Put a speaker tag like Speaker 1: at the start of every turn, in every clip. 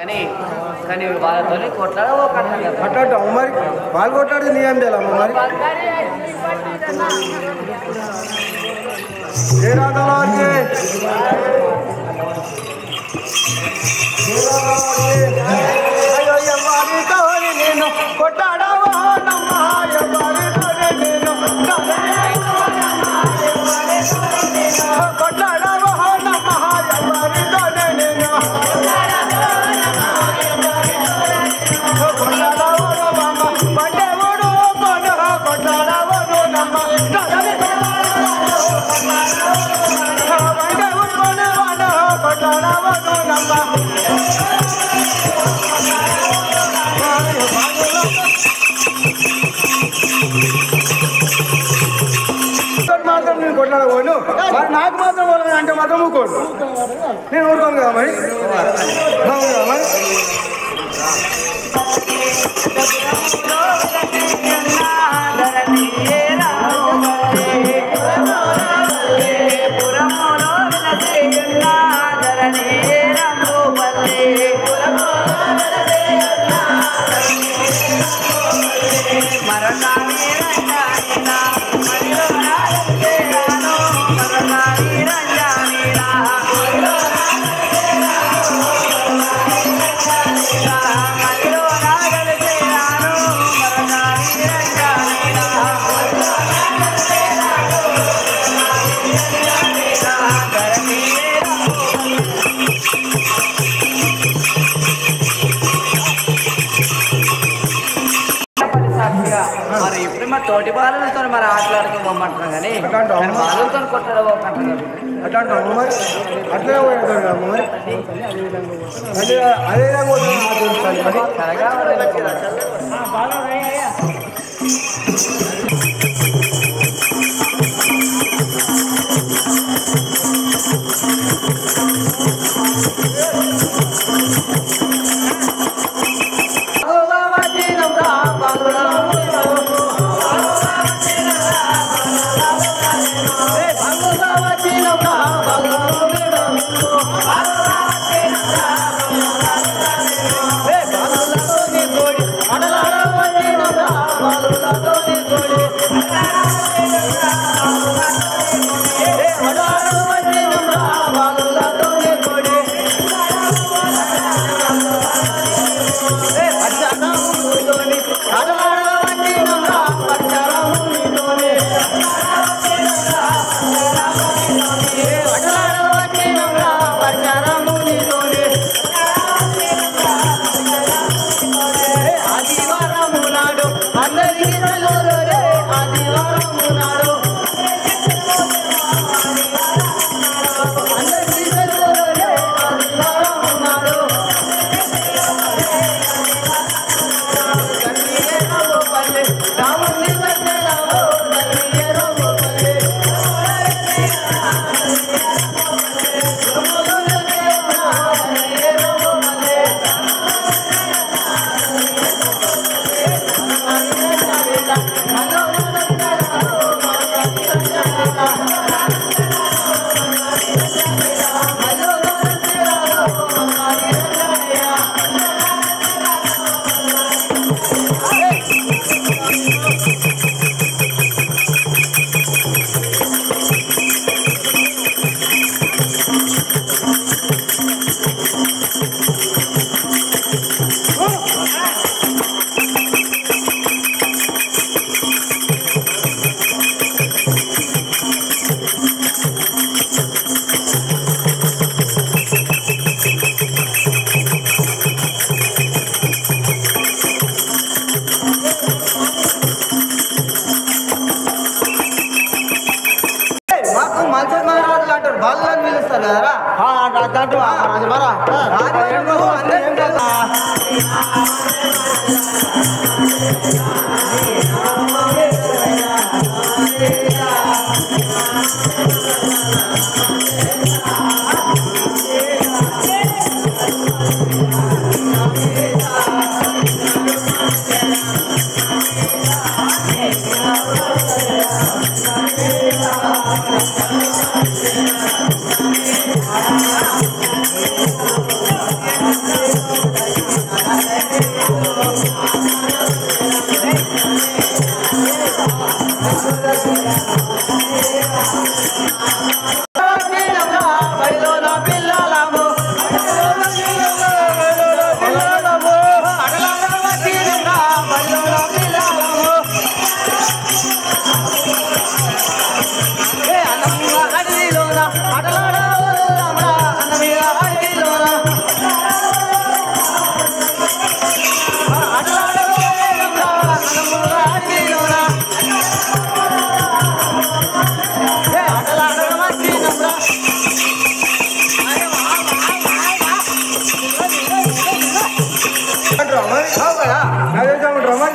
Speaker 1: కానీ కానీ వాళ్ళతో కొట్లాడవో
Speaker 2: కొట్లాడతావు మరి వాళ్ళు కొట్లాడితే నీ ఏం చేయాలమ్మ మరి ఏ రాధావారికి అయ్యో ఎవరితో నేను కొట్లాడవో నమ్మా ఎవరితో నేను కొట్లాడవో నమ్మా ఎవరితో నేను కొట్లాడవో నమ్మ పట్టేవాడు కొట్లాడవో నమ్మ మాత్రం నేను కొట్లాడబోను మరి నాకు మాత్రం అంటే మాత్రం ఊకోడు నేను ఊరుకోను కదా మరి అవును కదా మరి
Speaker 1: మరి ఇప్పుడు మా తోటి బాలలతో మరి ఆటలాడుతూ పొమ్మంటున్నాం కానీ బాలలతో కొట్టడం
Speaker 2: అట్లాంటి మరి అట్లే మరి అదే
Speaker 1: బాలని పిలుస్తారు కదరా
Speaker 2: దాంట్లో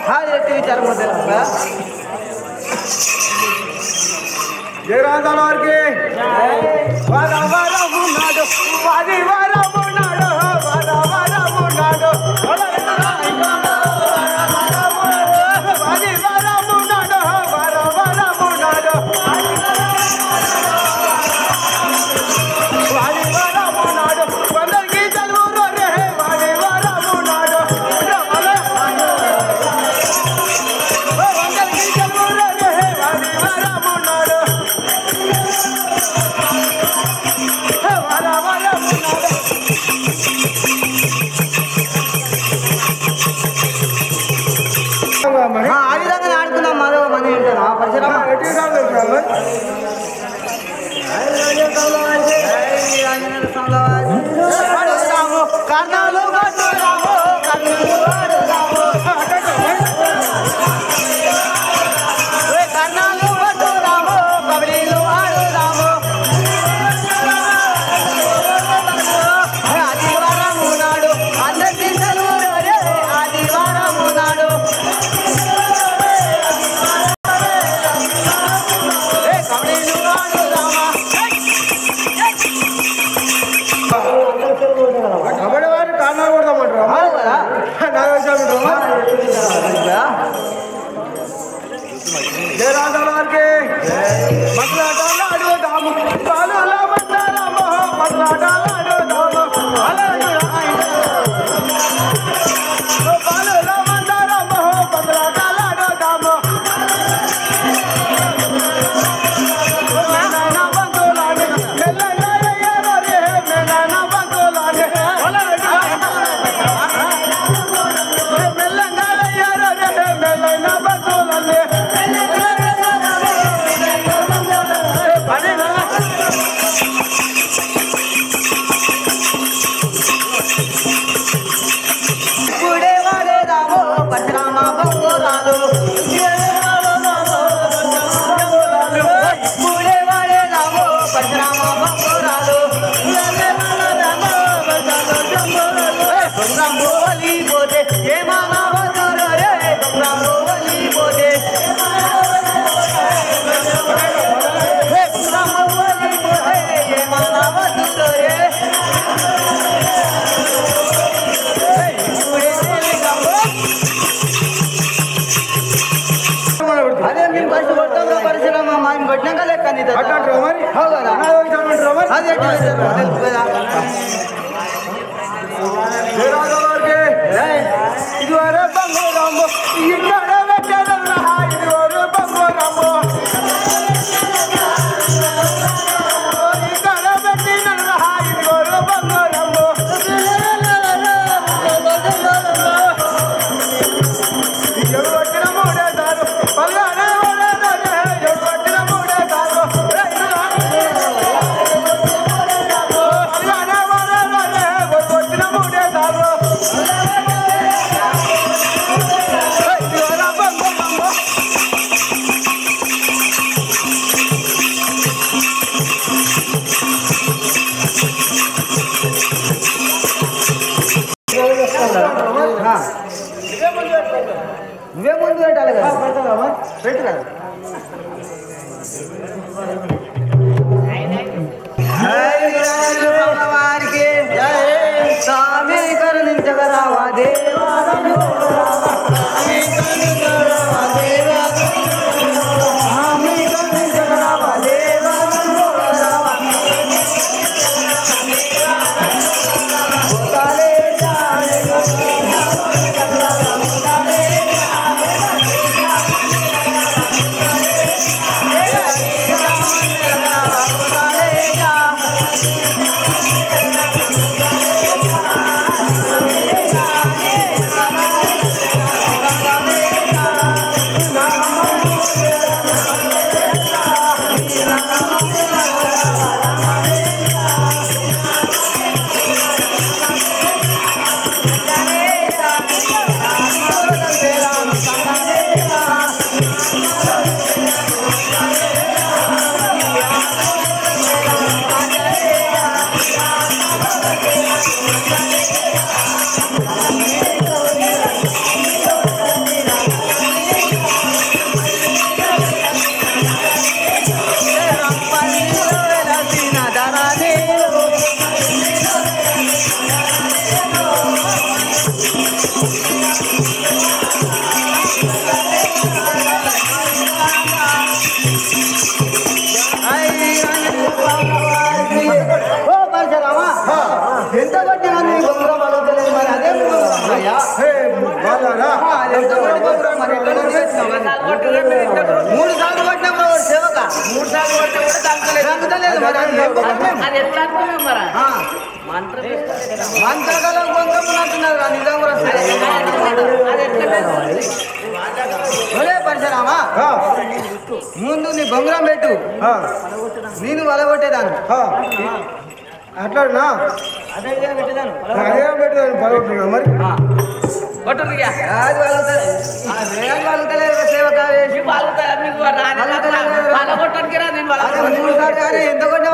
Speaker 2: జయ రాజాల వారికి వరవరమున్నాడు వారి వరమున్నాడు వరవరమున్నాడు వారి వరమున్నాడు వరవరమున్నాడు వారి వరమున్నాడు కొందరికి చదువు రే వారి వరమున్నాడు కొందరికి చదువు రే వారి వరమున్నాడు
Speaker 1: ఆ విధంగా ఆడుకుందాం మాధవ మన ఏంటో పరిసరం కర్ణాలు
Speaker 2: కబడ్డీ వారి కారణాలు కొడతామంటారా జయరాజాల వారికి మట్లాటాలు అడుగుదాము పాలు మంటారామో మట్లాటాలు అడుగుదాము పాలు మంటారామో మట్లాటాలు అడుగుదాము
Speaker 1: అదే మేము ఫస్ట్ కొడతాం పరిశ్రమ మేము కొట్టినాక లెక్క
Speaker 2: మరి
Speaker 1: అదే తెలుసు కదా
Speaker 2: ఇదివరే బంగారము ఇక్కడ పెట్టదన్నా ఇదివరే బంగారము ఇక్కడ పెట్టినన్నా ఇదివరే బంగారము ఎవరు పట్టిన మూడే దారు పల్లానే ఎవరు పట్టిన మూడే దారు పట్టిన మూడే దారు
Speaker 1: నువ్వే ముందు పెట్టాలి కదా పెట్టు కదా వారికి స్వామి కరుణించగరావా దేవా ఎంత కొట్టినా నీ బొంగురం పలుకుతలేదు మరి అదే అయ్యా మూడు సార్లు కొట్టినా సేవక 3 సార్లు కొట్టినా కూడా తగ్గుతలేదు మరి అది ఎట్లా అనుకున్నాం మరి మంత్రకాలం పొందుతున్నారు నిజం కూడా పరిసరామా ముందు నీ బొంగురం పెట్టు నేను వలగొట్టేదాన్ని
Speaker 2: అట్లానా
Speaker 1: అదే పెట్టేదాను
Speaker 2: పలగొట్టున్నా మరి
Speaker 1: ఎంత కొట్టినా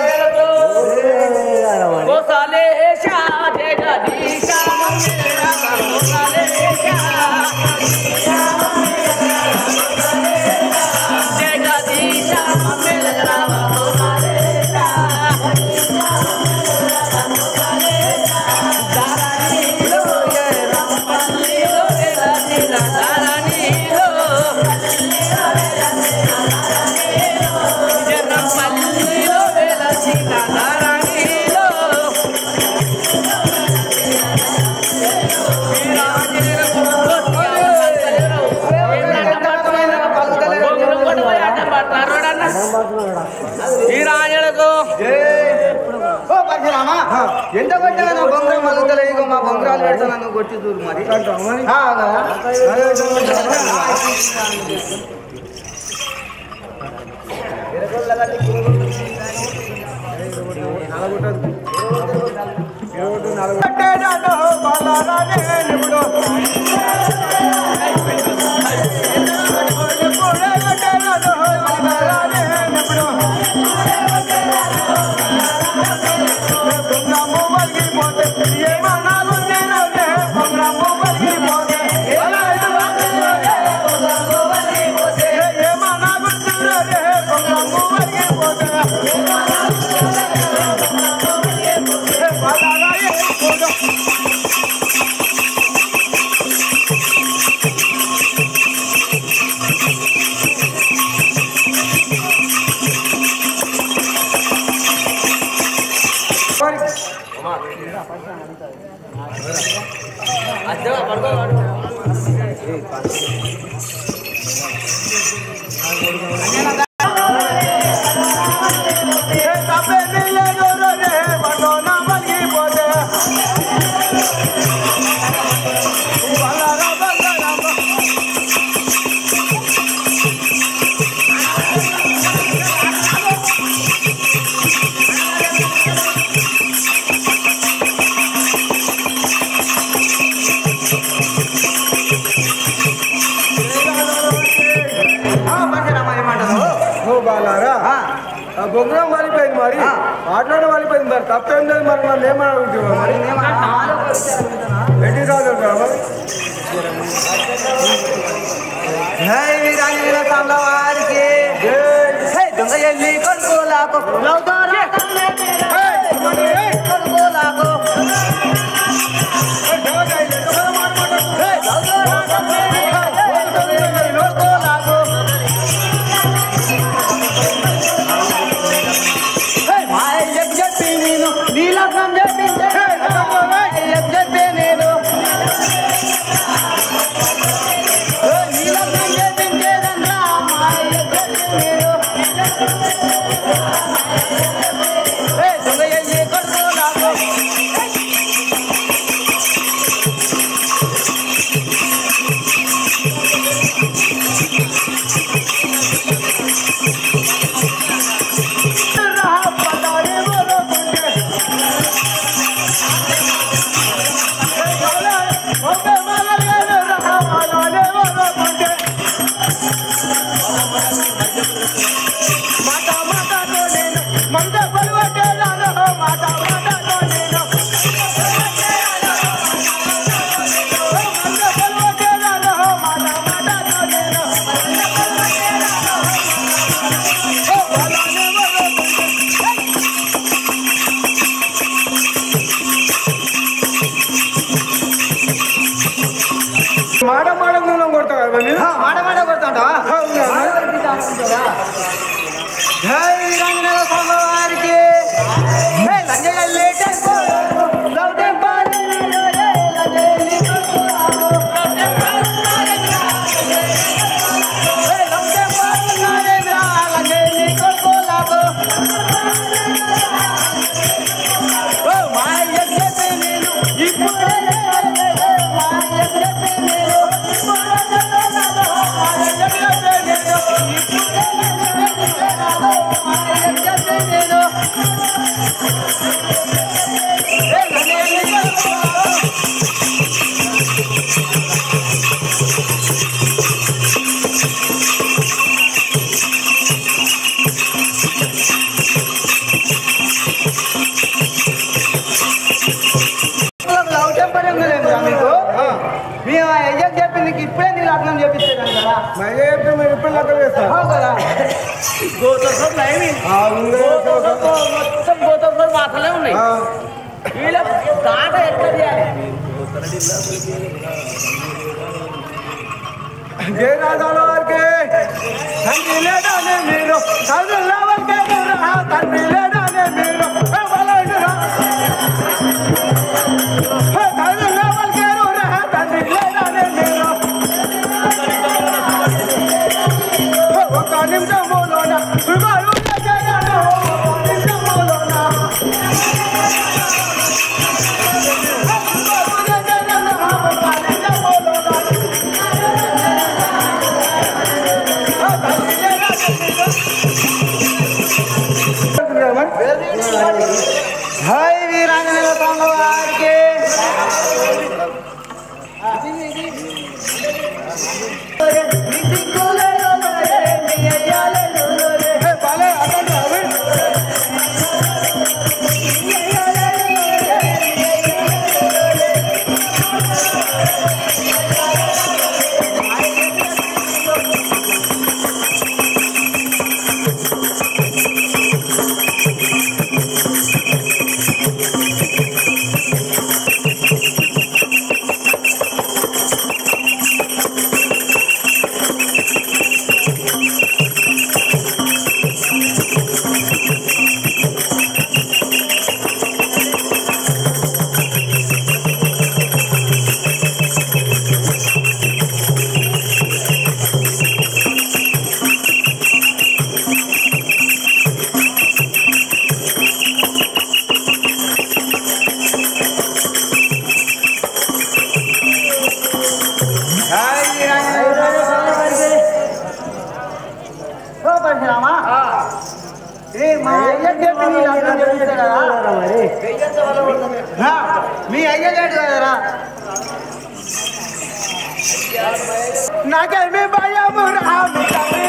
Speaker 1: ఎంత కొట్టినా నా బొంగరం మలుగుతలే ఇక మా బొంగరాలు పెడతాను నువ్వు కొట్టి చూడు మరి
Speaker 2: బొంగరం వాలిపోయింది మరి ఆటలోనే వాలిపోయింది మరి తప్పేం లేదు మరి నన్ను ఏమన్నా మరి ఎన్ని రాదు
Speaker 1: వారికి దొంగ ఎల్లి కొనుకోలాకు కొనుకోలాకు జై రంగనాథ స్వామి వారికి నీకు మేము అయ్యకి చెప్పి నీకు ఇప్పుడే నీ లగ్నం చేపిస్తాను కదా
Speaker 2: చెప్తే మీరు ఇప్పుడు లెక్క వేస్తారు
Speaker 1: కదా మొత్తం గోతలు మాటలే ఉన్నాయి వీళ్ళ దాట ఎట్లా చేయాలి
Speaker 2: జయరాజాల వారికి తండ్రి లేడానే మీరు చదువుల వారికి తండ్రి లేడానే మీరు చదువుల వారికి తండ్రి లేడానే మీరు ఒక నిమిషంలోన
Speaker 1: హాయ్ వీరాంజనేయ స్వామి వారికి మీ అయ్య లేడు కదరా
Speaker 2: నాకేమి భయము రాము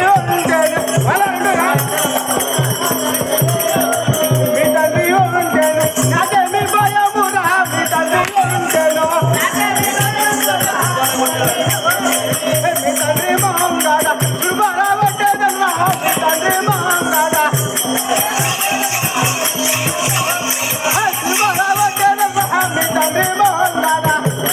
Speaker 2: మీ తండ్రి ఉంటేను నాకేమి భయము రా మీ తండ్రి ఉంటేను మీ తండ్రి మహంగాడ శుభరావట్టేదన్నా మీ తండ్రి మహంగాడ శుభరావట్టేదన్నా మీ తండ్రి మహంగాడ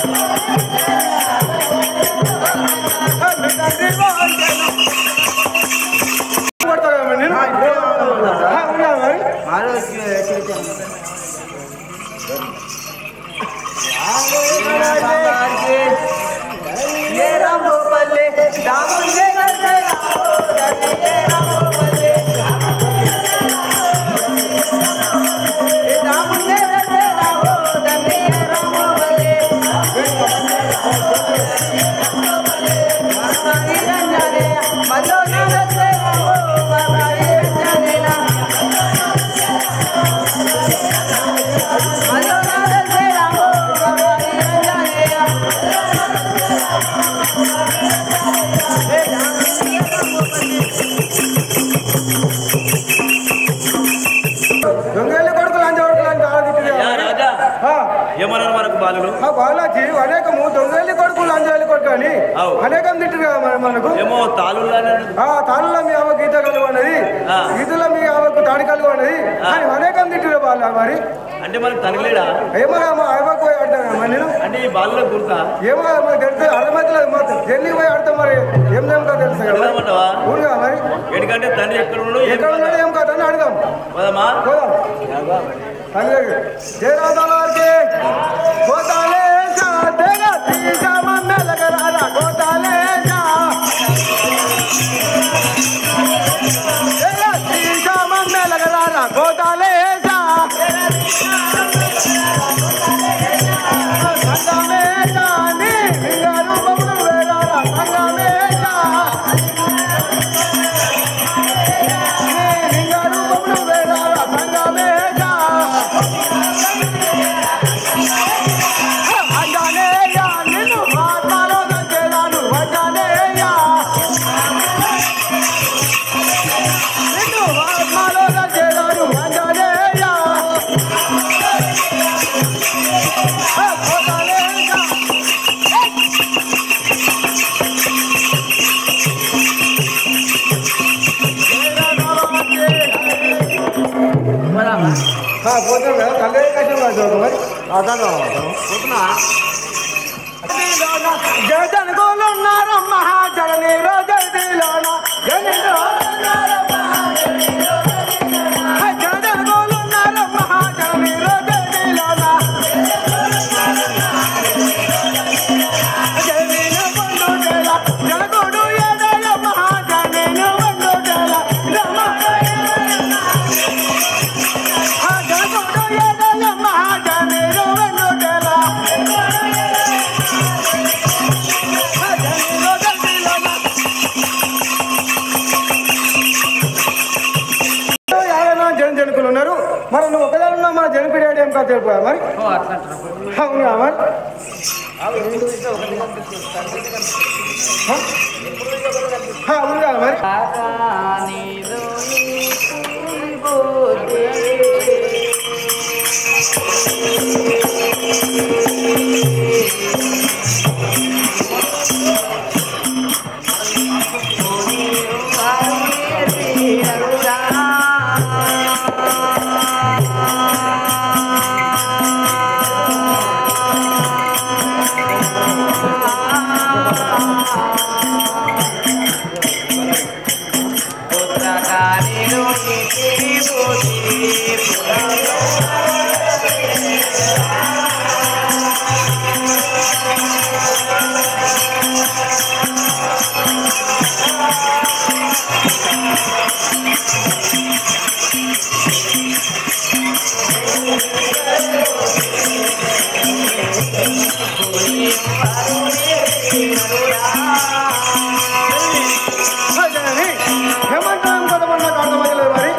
Speaker 3: ఏమన్నారు మనకు బాలుడు
Speaker 2: బాలాజీ అనేకము దొంగలి కొడుకు లంజాలి కొడుకు అని అనేకం తిట్టారు కదా మనకు
Speaker 3: ఏమో
Speaker 2: తాళ్ళలో మీ అవ్వ గీత కలుగు అన్నది గీతలో మీ అవ్వకు తాడి కలుగు అన్నది అని అనేకం తిట్టారు బాల మరి
Speaker 3: అంటే మనకు తనలేడా
Speaker 2: ఏమో మా అవ్వకు పోయి ఆడతాను నేను
Speaker 3: అంటే ఈ బాలులో గుర్తా
Speaker 2: ఏమో మాకు తెలిస్తే అర్థమవుతలేదు మాకు జల్లి పోయి ఆడతాం మరి ఏం ఏమిటో తెలుసు కదా ఊరుగా మరి
Speaker 3: ఎందుకంటే తండ్రి ఎక్కడ
Speaker 2: ఉన్నాడు ఏం కాదని అడదాం పోదాం తల్లి జయరాజాలకి కోతాలేసా తెగ తీసా మమ్మెలగరారా కోతాలేసా తెగ తీసా మమ్మెలగరారా కోతాలేసా సంగమేసా నీ లింగారు బొమ్మలు వేరారా సంగమేసా నీ లింగారు బొమ్మలు వేరారా సంగమేసా జగనుకోలు ఉన్నారమ్మా జగనీలో జగదీలోన జగనుకోలు ఉన్నారమ్మా జగనీలో జగదీలోన జగనీను బండుటేల జగోడు ఏదయ్యమ్మా జగనీను బండుటేల జగోడు ఏదయ్యమ్మా జగనీను బండుటేల జనకులు ఉన్నారు మరి నువ్వు ఒకదాని ఉన్నావు మన జనపిడాడు ఏం కాదు తెలుపురా మరి అవునా మరి అవును కదా మరి ఏమంటాం కదా మన అర్థమయ్యలేదు మరి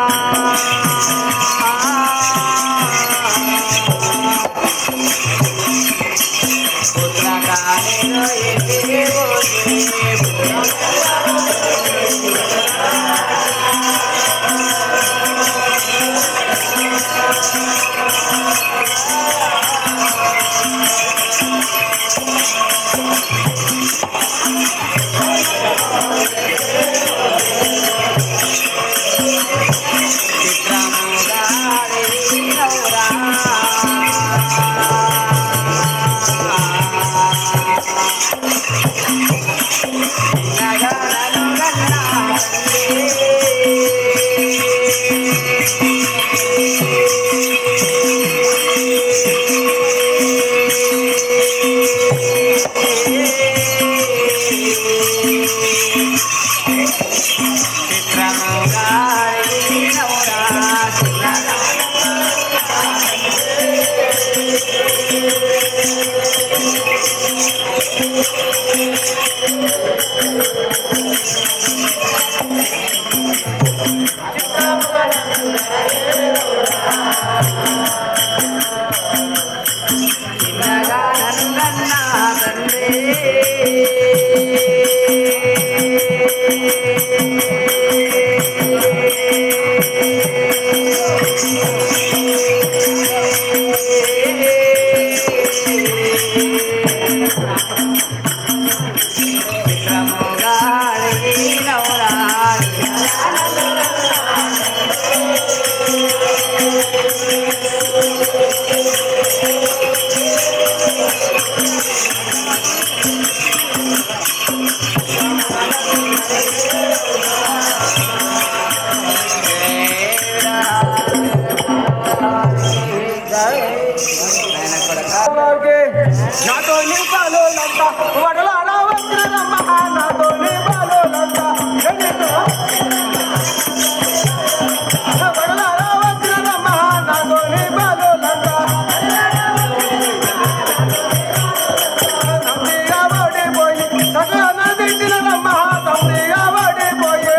Speaker 2: నాతో నీ బాలోలంతా వడలాడ వచ్చినమ్మా నాతో నీ బాలోలంతా వడలాడ వచ్చినమ్మా నాతో నీ బాలోలంతా తండ్రిగా ఓడిపోయి సగన తిట్టినమ్మా తండ్రిగా ఓడిపోయి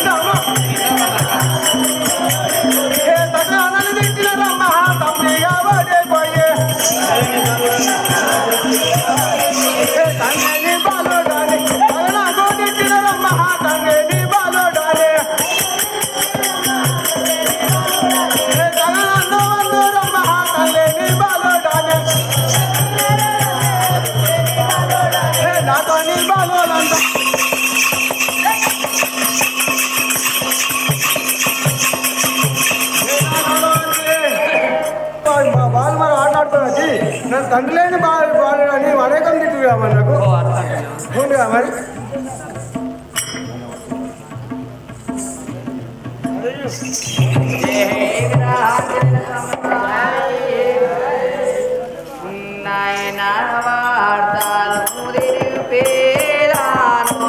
Speaker 2: సగన తిట్టినమ్మా తండ్రిగా ఓడిపోయి నన్ను తండ్రి లేని బాలుడు అని అనేకం తిట్టుగా మరి నాకు ఉందిగా మరి
Speaker 1: నాయన వార్తలు పేరాను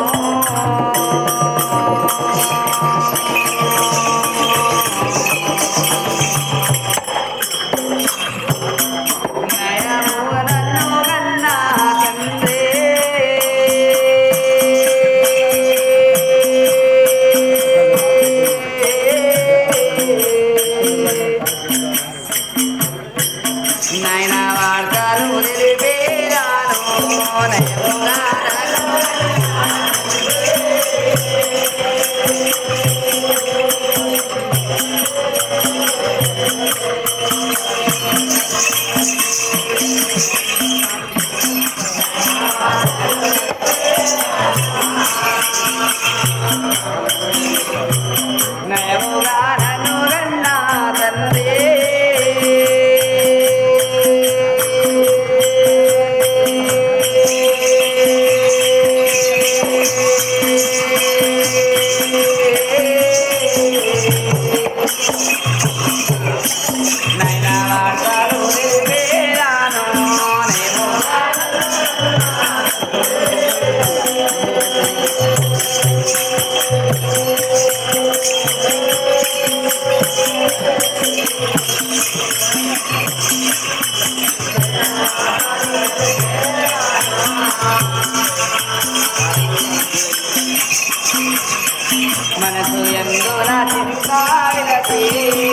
Speaker 1: మనసు ఎందున చింతావిలతి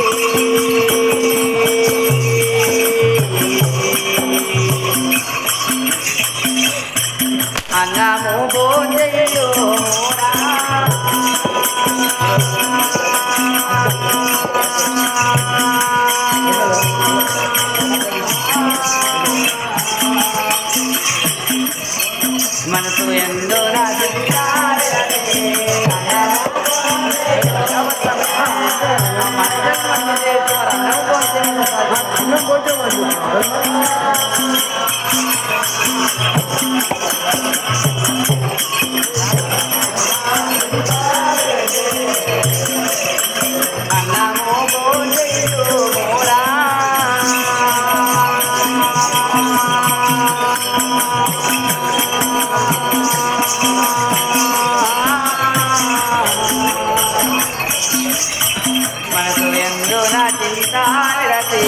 Speaker 1: అన్నము భోజయో మనసు ఎందున చింతావిలతి మనసు ఎందున చింతావిరతి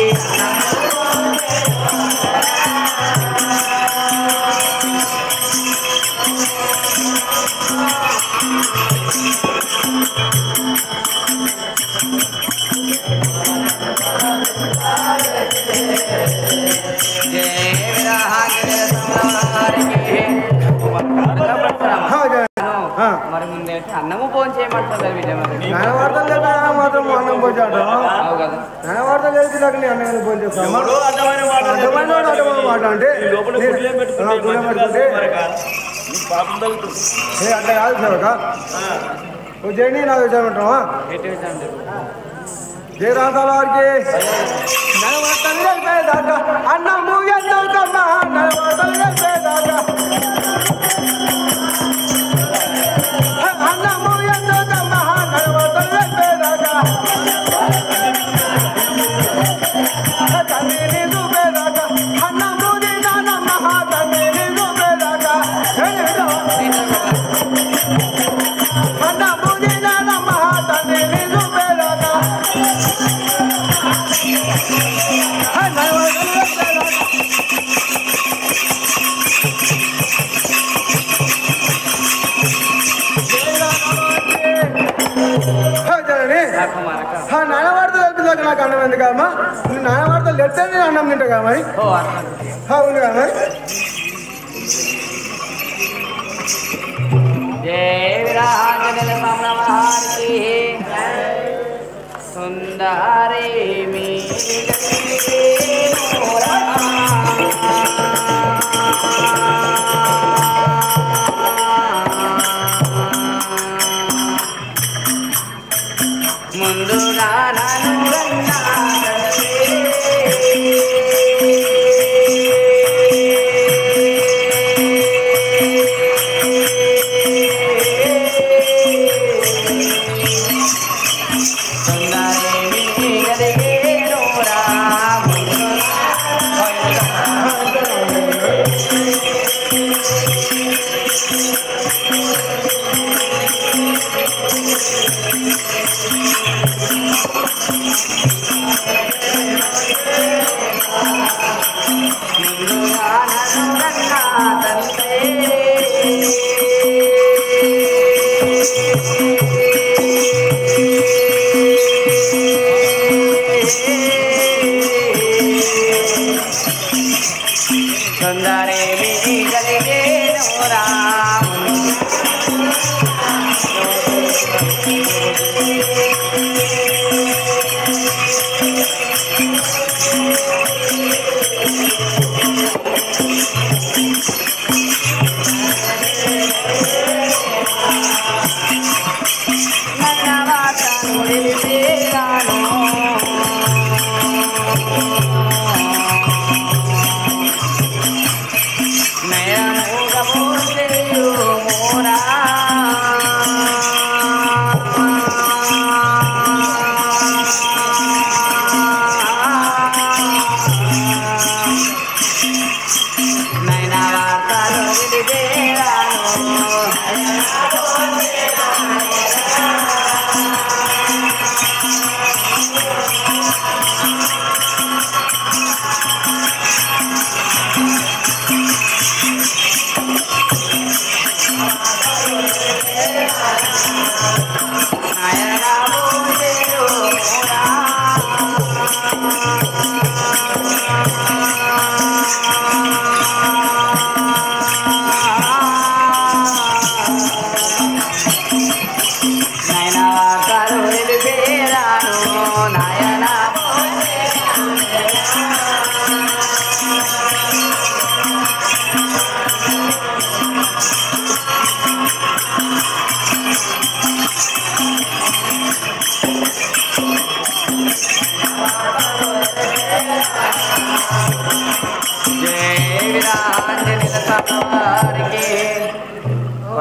Speaker 1: మరి ముందే అన్నము ఫోన్ చేయమంటారు
Speaker 2: మాత్రం అన్నం పోచాడు
Speaker 1: కదా
Speaker 2: వార్త లేదు నాకు నీ అన్నం పోయి చేస్తాను
Speaker 3: ఎవడో అడ్డమైన మాట
Speaker 2: అర్థమైన మాట అంటే
Speaker 3: ఈ లోపల గుడ్లే పెట్టుకుంటే
Speaker 2: గుడ్లే
Speaker 3: మంచిది
Speaker 2: పెట్టుకుంటే
Speaker 3: కాదు మరి కాదు. నీకు పాపం తగ్గుతుంది.
Speaker 2: అట్లా కాదు సేవక చేయండి నాకు విషయమంటావా
Speaker 1: ఎటు విషయం
Speaker 2: జయ రాసాల వారికి నలవర్తలు కలిపేదాకా అన్నము ఎందుకమ్మా నలవర్తలు కలిపేదాకా అన్నము ఎందుకమ్మా నలవర్తలు కలిపేదాకా తండ్రిని చూపేదాకా అన్నము తిన్నానమ్మా తండ్రిని చూపేదాకా అన్నము తిన్నానమ్మా తండ్రిని చూపేదాకా నాన్న వార్తలు కలిపిదాకా నాకు అన్నం ఎందుకమ్మా నువ్వు నాన్న వార్తలు ఎత్తే నేను అన్నం తింటా కదా మరి ఉంది కదా మరి
Speaker 1: సుందరే మీ ముందుగా నన్ను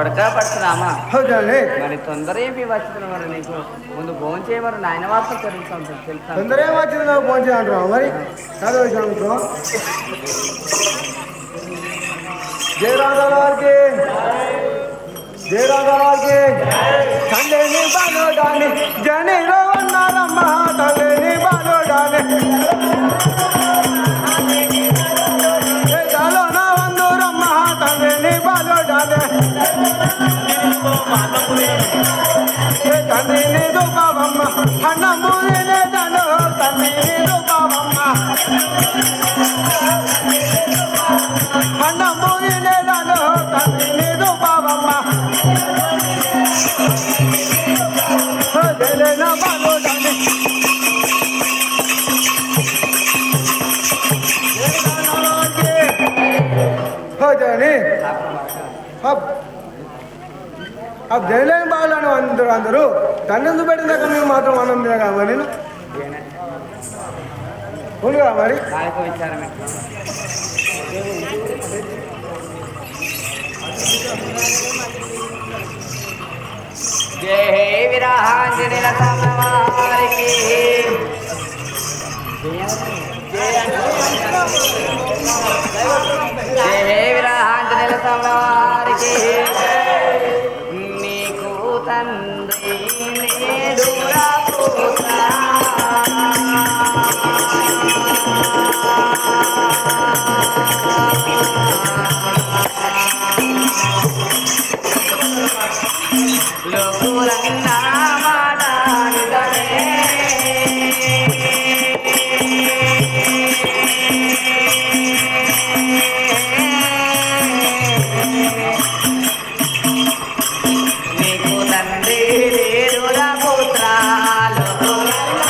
Speaker 1: కొడక పడుతున్నామా
Speaker 2: అవుతానే
Speaker 1: మరి తొందర ఏమి వచ్చిన మరి నీకు ముందు భోజనం చేయమని నాయన వార్త తెలుసా
Speaker 2: తొందర ఏం వచ్చింది నాకు ఫోన్ చేయంటున్నావు మరి చదువు విషయం జయరాజాల వారికి తండ్రిని బాలోడాని జనిలో ఉన్నారమ్మ తండ్రిని బాలోడాని చాలోనా వందూరమ్మ తండ్రిని బాలోడాని తండ్రిని దుబావమ్మ అన్నమూరినే తను తండ్రిని దుబావమ్మ అన్నమూరినే తను తండ్రిని దుబావమ్మ జలేనా బాలోడాని अब జైలేని బాగులను అందరూ తన్నెందు పెట్టిన దగ్గర మేము మాత్రం అన్నం తినగా మరి నేను ఉండుగా మరి
Speaker 1: జయ హే విరహాంజనేయ సమవారికి జయ హే విరహాంజనేయ సమవారికి నీకు తండ్రి నేడురా పుత్రా లోకులన్నా మాటాడుదనే నీకు తండ్రి లేడురా పుత్రా లోకులన్నా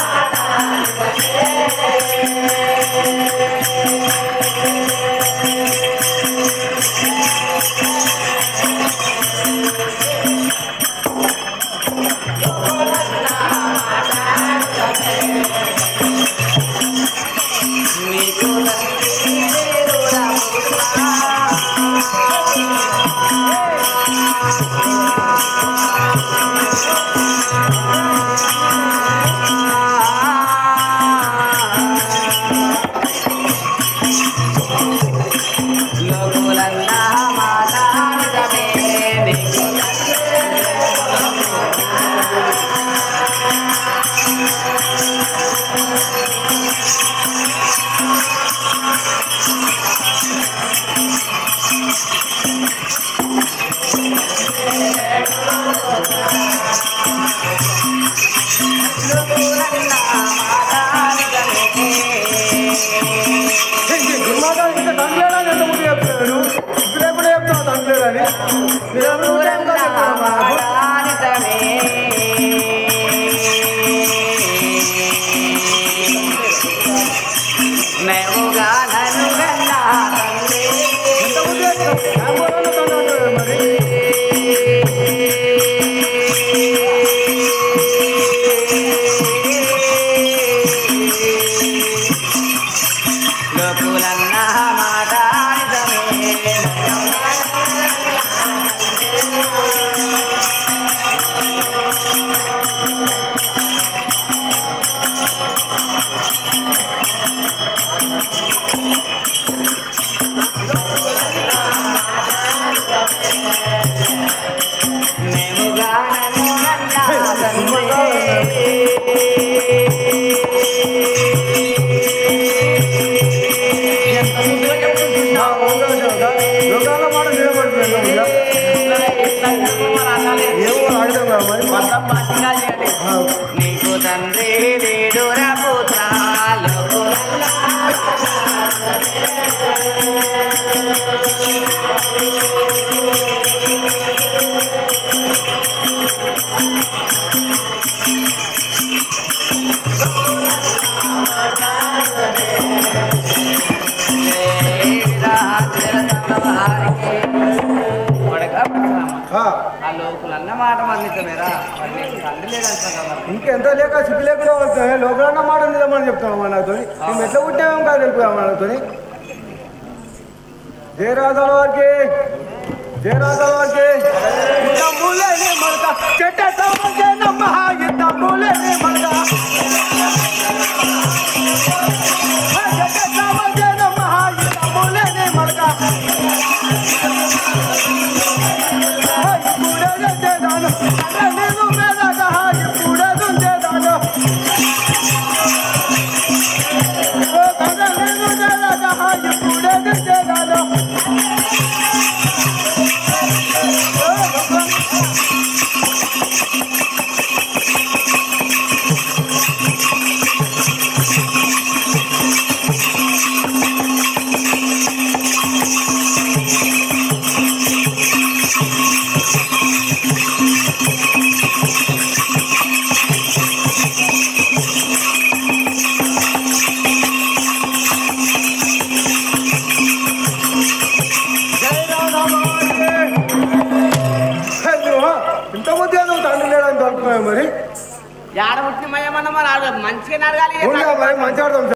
Speaker 1: నీకు తండ్రి లేడురా పుత్రా ఆ లోకులన్న మాట మన్నితమేరా తండ్రి లేదంటా కదా
Speaker 2: ఇంకెంత లేక సిగ్గు లేకుండా వస్తాయి లోకలన్న మాట నిజమని చెప్తామమ్మా నాతో మేము ఎట్లా పుట్టామేం కాదు తెలుపుదామా నాతో జయరాజాల వారికి జయరాఘవానికి తమ్ములేని మడక చెట్ట తమ్ముకే నమ్మ తమ్ములేని మడక చెట్ట తమ్ముకే నమ్మ తమ్ములేని మడక ఇప్పుడే చేదాను నేను మేదగా ఇప్పుడే చేదాను ఇప్పుడే చేదాను ఇంత ముద్దుగా నువ్వు తండ్రి లేడని తలుపుతున్నావు మరి
Speaker 1: ఏడ పుట్టిన మయ్యమన్న మరి మంచిగా నడగాలి
Speaker 2: మంచి ఆడతాం